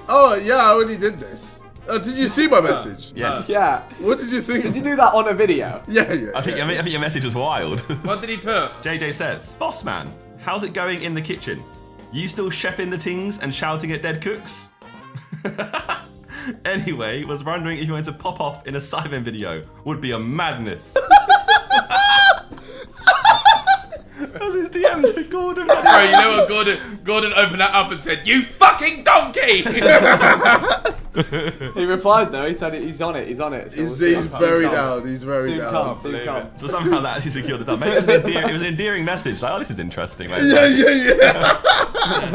Oh, yeah, I already did this. Did you see my message? Yes. Yeah. What did you think? Did you do that on a video? Yeah, yeah. I think your message was wild. What did he put? JJ says, Boss man, how's it going in the kitchen? You still chefing the tings and shouting at dead cooks? Anyway, was wondering if you wanted to pop off in a Simon video. Would be a madness. That was his DM to Gordon. Bro, you know what Gordon opened that up and said, "You fucking donkey!" He replied though. He said he's on it. He's on it. So He's we'll very down. He's very down. Soon come. So somehow that actually secured the dub. Maybe it was an endearing message. Like, oh, this is interesting. Mate. Yeah.